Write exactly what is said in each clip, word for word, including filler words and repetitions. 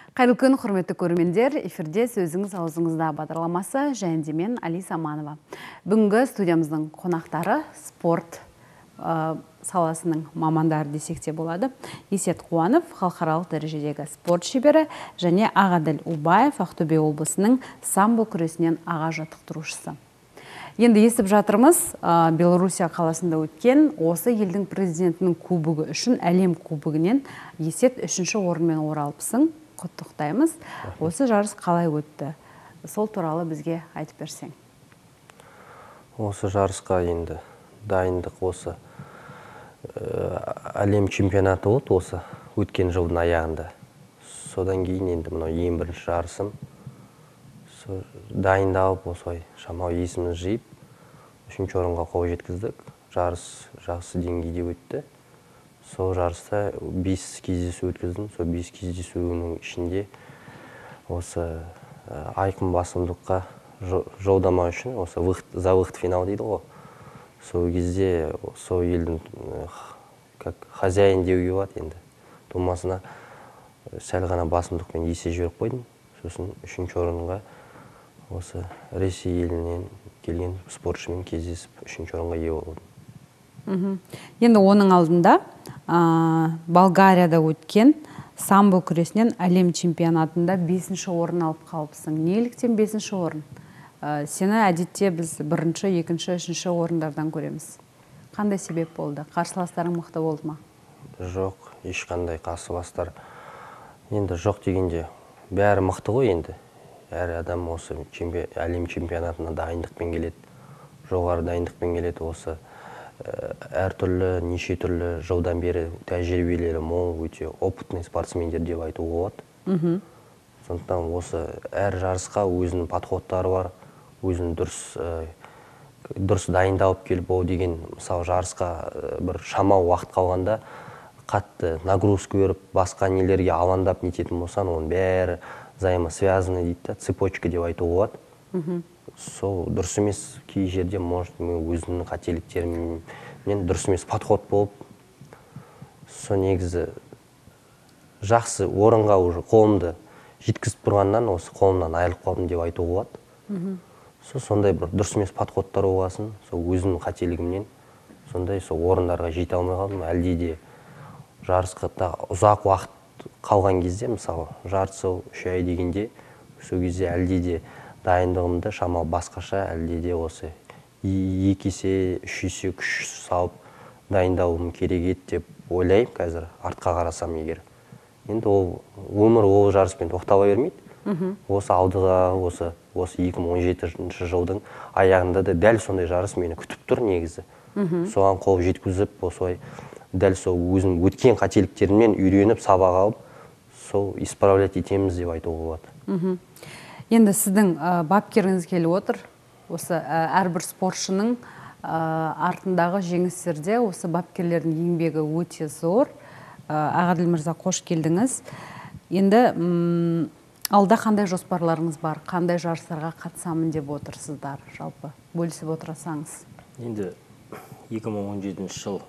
Қайырлы күн, құрметті көрермендер. Эфирде сөзіңіз аузыңызда бағдарламасы және мен Алиса Аманова. Бүгінгі студиямыздың қонақтары спорт ә, саласының мамандары десек те болады. Есет Қуанов, халықаралық дәрежедегі спорт шебері, және Ағаділ Убаев, Ақтөбе облысының самбо күресінен аға жаттықтырушысы. Енді естіп жатырмыз, ә, Белоруссия қаласында өткен осы елдің президентінің кубогы үшін әлем кубогінен Есет үшінші орынмен оралыпсың. Құттықтаймыз. Осы жарыс қалай өтті? Сол туралы бізге айтып берсең. Осы жарысқа енді дайындық осы әлем чемпионаты болды осы өткен жылдың аяғында. Содан кейін енді мынау ең бірінші жарысым. Дайындалып осылай шамалы есіміз жиып, үшінші орынға қол жеткіздік. Жарыс жақсы деңгейде өтті. Сол жарыста бес кездесу өткіздім. Сол бес кездесуінің ішінде осы айқын басымдыққа жолдама үшін, осы за выход финал дейді ғой. Сол кезде сол елдің как хозяин деуге болады енді. Тумасына сәл ғана басымдықпен есе жіберіп қойдым. Сосын үшінші орынға осы Ресей елінен келген спортшымен кездесіп үшінші орынға ие болдым. Енді оның алдында Болгарияда өткен самбо күресінен әлем чемпионатында бесінші орын алып қалыпсың. Неліктен бесінші орын? Сені әдетте біз бірінші, екінші, үшінші орындардан көреміз. Қандай себеп болды? Қарсыластарың мықты болды ма? Жоқ, ешқандай қарсыластар. Енді жоқ дегенде бәрі мықты ғой енді. Әр адам осы әлем чемпионатына дайындықпен келеді. Жоғары дайындықпен келеді осы. Әр түрлі, неше түрлі жылдан бері тәжірибелері мол, өте опытный спортсмендер деп айтуға болады. Сондықтан осы әр жарысқа өзінің подходтары бар, өзінің дұрыс дұрыс дайындалып келіп ол деген, мысалы жарысқа бір шамалы уақыт қалғанда қатты нагрузка беріп, басқа нелерге алаңдап нететін болсан, оның бәрі взаимосвязаны дейді, цепочка деп айтуға болады. Сол дұрыс емес кей жерде, может, өзінің қателіктерімен дұрыс емес подход болып, сол негізі жақсы орынға уже қолымды жеткізіп тұрғаннан, осы қолымнан айырылып қалдым деп айтуға болады. Сол сондай бір дұрыс емес подходтар болғасын, сол өзінің қателігімнен сондай сол орындарға жете алмай қалдым. Әлде де жарысқа ұзақ уақыт қалған кезде, мысалы жарты үш ай дегенде, сол кезде әлде де дайындығымды шамалы басқаша, әлде де осы екі есе, үш есе күш салып дайындауым керек еді деп ойлаймын қазір, артқа қарасам егер. Енді ол өмір ол жарыспен тоқтала бермейді. Осы алдыға, осы осы екі мың он жетінші жылдың аяғында да дәл сондай жарыс мені күтіп тұр негізі. Соған қол жеткізіп, осылай дәл сол өзім өткен қателіктерімнен үйреніп, сабақ алып, сол исправлять етеміз деп айтуға болады. Енді сіздің бапкеріңіз келіп отыр. Осы әрбір спортшының артындағы жеңістерде осы бапкерлердің еңбегі өте зор. Ағаділ мырза, қош келдіңіз. Енді алда қандай жоспарларыңыз бар? Қандай жарыстарға қатысамын деп отырсыздар жалпы? Бөлісіп отырсаңыз. Енді екі мың он жетінші жыл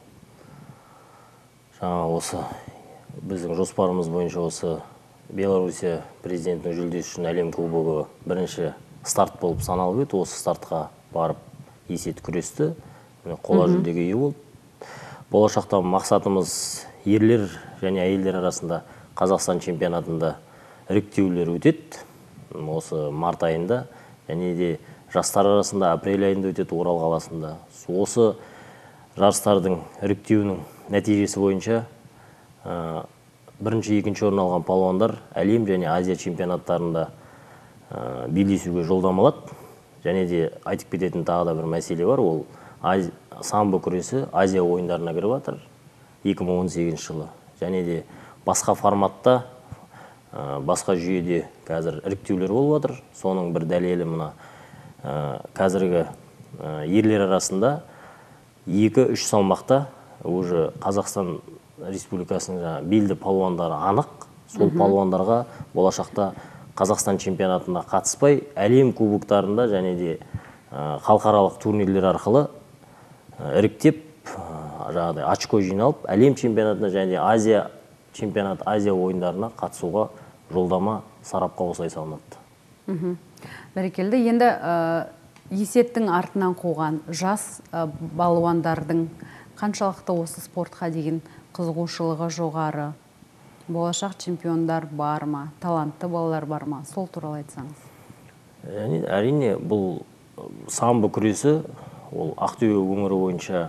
жаңа осы біздің жоспарымыз бойынша осы Белоруссия президентінің жүлдесі үшін әлем кубогы бірінші старт болып саналып еді. Осы стартқа барып Есет күресті, қола жүлдеге ие болды. Болашақта мақсатымыз ерлер және әйелдер арасында Қазақстан чемпионатында іріктеулер өтеді. Осы март айында, және де жастар арасында апрель айында өтеді Орал қаласында. Осы жарыстардың іріктеуінің нәтижесі бойынша бірінші, екінші орын алған палуандар әлем және Азия чемпионаттарында белдесуге жолдама алады. Және де айтып кететін тағы да бір мәселе бар, ол самбо күресі Азия ойындарына кіріп жатыр екі мың он сегізінші жылы. Және де басқа форматта, басқа жүйеде қазір іріктеулер болып жатыр. Соның бір дәлелі мына қазіргі ерлер арасында екі-үш салмақта уже Қазақстан Республикасының белді палуандары анық. Сол палуандарға болашақта Қазақстан чемпионатына қатыспай, әлем кубоктарында және де халықаралық турнирлер арқылы іріктеп, жаңағыдай очко жиналып, әлем чемпионатына және Азия чемпионат, Азия ойындарына қатысуға жолдама сарапқа осылай салынады. Бәрекелді. Енді есеттің артынан қуған жас балуандардың қаншалықты осы спортқа деген қызығушылығы жоғары? Болашақ чемпиондар бар ма? Талантты балалар бар ма? Сол туралы айтсаңыз. Әрине, бұл самбо күресі, ол Ақтөбе өңірі бойынша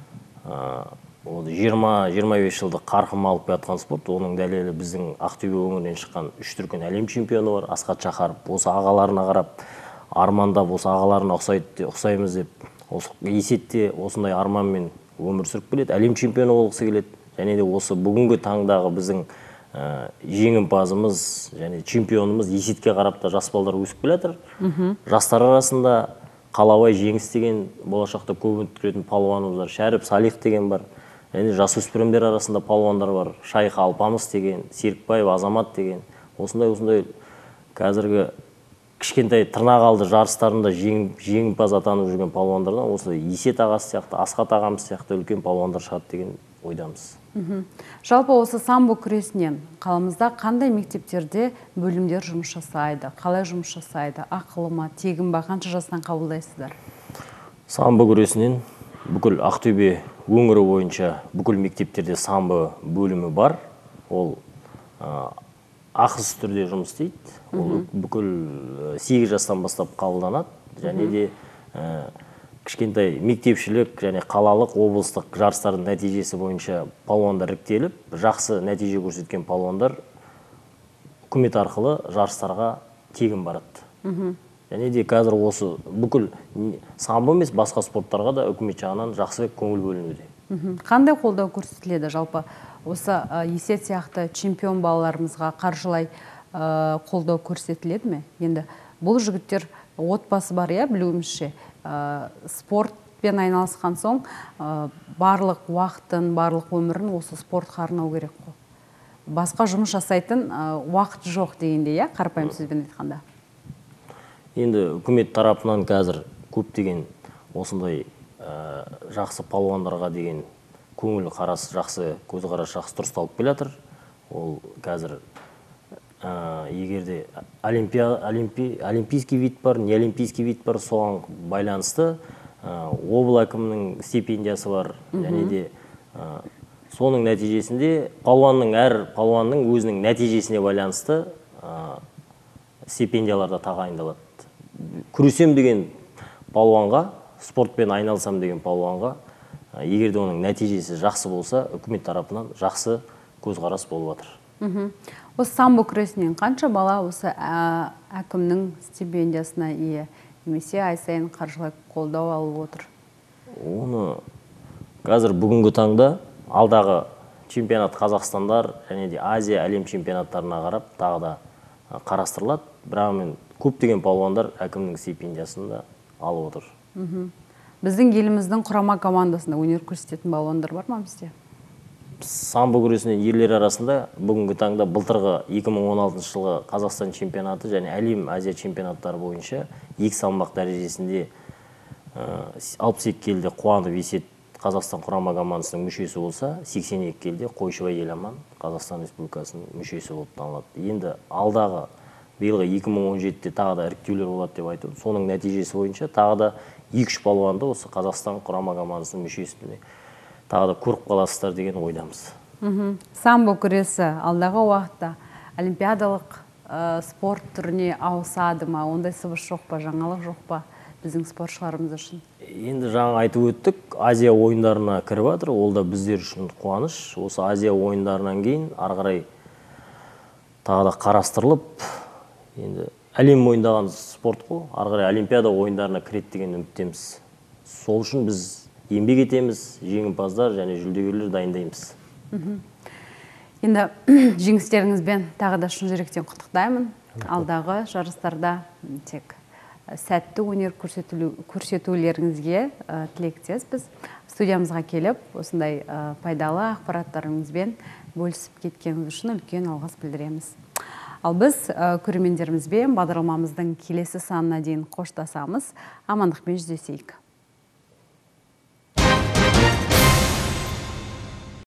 жиырма жиырма бес жылдық қарқын алып жатқан спорт. Оның дәлелі біздің Ақтөбе өңірінен шыққан үш дүркін әлем чемпионы бар. Асқат Шақаров осы ағаларына қарап, армандап осы ағаларына ұқсаймыз деп, есетте осындай арманмен өмір сүріп келеді. Әлем чемпионы болғысы келеді. Және де осы бүгінгі таңдағы біздің жеңімпазымыз және чемпионымыз есетке қарап та жас балдар өсіп келе жатыр. Жастар арасында Қалабай Жеңіс деген болашақта көп үміткеретін палуанымыз бар. Шәріп Салих деген бар. Және жасөспірімдер арасында палуандар бар. Шайх Алпамыс деген, Серікбаев Азамат деген. Осындай-осындай қазіргі кішкентай тырнақалды жарыстарында жеңімпаз атанып жүрген палуандардан осы Есет ағасы сияқты, Асқат ағамыз сияқты үлкен палуандар шығады деген ойдамыз. Жалпы осы самбо күресінен қаламызда қандай мектептерде бөлімдер жұмыс жасайды? Қалай жұмыс жасайды? Ақылы ма, тегін ба, қанша жастан қабылдайсыздар? Самбо күресінен бүкіл Ақтөбе өңірі бойынша бүкіл мектептерде самбо бөлімі бар. Ол ақысыз түрде жұмыс істейді. Ол бүкіл сегіз жастан бастап қабылданады. Және де кішкентай мектепшілік және қалалық облыстық жарыстардың нәтижесі бойынша палуандар іріктеліп, жақсы нәтиже көрсеткен палуандар үкімет арқылы жарыстарға тегін барады. Және де қазір осы бүкіл самбо емес басқа спорттарға да үкімет жағынан жақсы көңіл бөлінуде. Қандай қолдау көрсетіледі жалпы осы Есет сияқты чемпион балаларымызға қаржылай қолдау көрсетіледі ме? Енді бұл жігіттер отбасы бар, иә, білуімізше. Спортпен айналысқан соң барлық уақытын, барлық өмірін осы спортқа арнау керек қой. Басқа жұмыс жасайтын уақыт жоқ дегенде, иә, қарапайым сөзбен айтқанда. Енді үкімет тарапынан қазір көптеген осындай жақсы палуандарға деген көңіл қарасы жақсы, көзқарас жақсы дұрысталып келе жатыр. Ол қазір егерде олимпийский вид бар, не олимпийский вид бар, соған байланысты облыс әкімінің стипендиясы бар. Және де соның нәтижесінде палуанның әр палуанның өзінің нәтижесіне байланысты стипендияларда тағайындалады. Күресем деген палуанға, спортпен айналысам деген палуанға, егерде оның нәтижесі жақсы болса, үкімет тарапынан жақсы көзқарас болып жатыр. Осы самбо күресінен қанша бала осы әкімнің стипендиясына ие, немесе ай сайын қаржылай қолдау алып отыр? Оны қазір бүгінгі таңда алдағы чемпионат Қазақстандар және де Азия әлем чемпионаттарына қарап тағы да қарастырылады. Бірақ мен көптеген палуандар әкімнің стипендиясында алып отыр. Біздің еліміздің құрама командасында өнер көрсететін балуандар бар ма бізде? Самбо күресінен ерлер арасында бүгінгі таңда былтырғы екі мың он алтыншы жылғы Қазақстан чемпионаты және әлем Азия чемпионаттары бойынша екі салмақ дәрежесінде алпыс екі келіде Қуанов Есет Қазақстан құрама командасының мүшесі болса, сексен екі келіде Қойшыбай Еламан Қазақстан Республикасының мүшесі болып танылады. Енді алдағы биылғы екі мың он жетіде тағы да іріктеулер болады деп айтып, соның нәтижесі бойынша тағы да екі-үш палуанды осы Қазақстан құрама командасының мүшесіне тағы да көріп қаласыздар деген ойдамыз. Самбо күресі алдағы уақытта олимпиадалық спорт түріне ауысады ма? Ондай сыбыс жоқ па, жаңалық жоқ па біздің спортшыларымыз үшін? Енді жаңа айтып өттік, Азия ойындарына кіріп жатыр, ол да біздер үшін қуаныш. Осы Азия ойындарынан кейін ары қарай тағы да қарастырылып, енді әлем ойындаған спорт қой, ары қарай олимпиада ойындарына кіреді деген үміттеміз. Сол үшін біз еңбек етеміз, жеңімпаздар және жүлдегерлер дайындаймыз. Енді жеңістеріңізбен тағы да шын жүректен құттықтаймын. Алдағы жарыстарда тек сәтті өнер көрсетулеріңізге тілектеспіз. Студиямызға келіп, осындай пайдалы ақпараттарыңызбен бөлісіп кеткеніңіз үшін үлкен алғыс білдіреміз. Ал біз көрермендерімізбен бағдарламамыздың келесі санына дейін қоштасамыз. Амандықпен жүздесейік.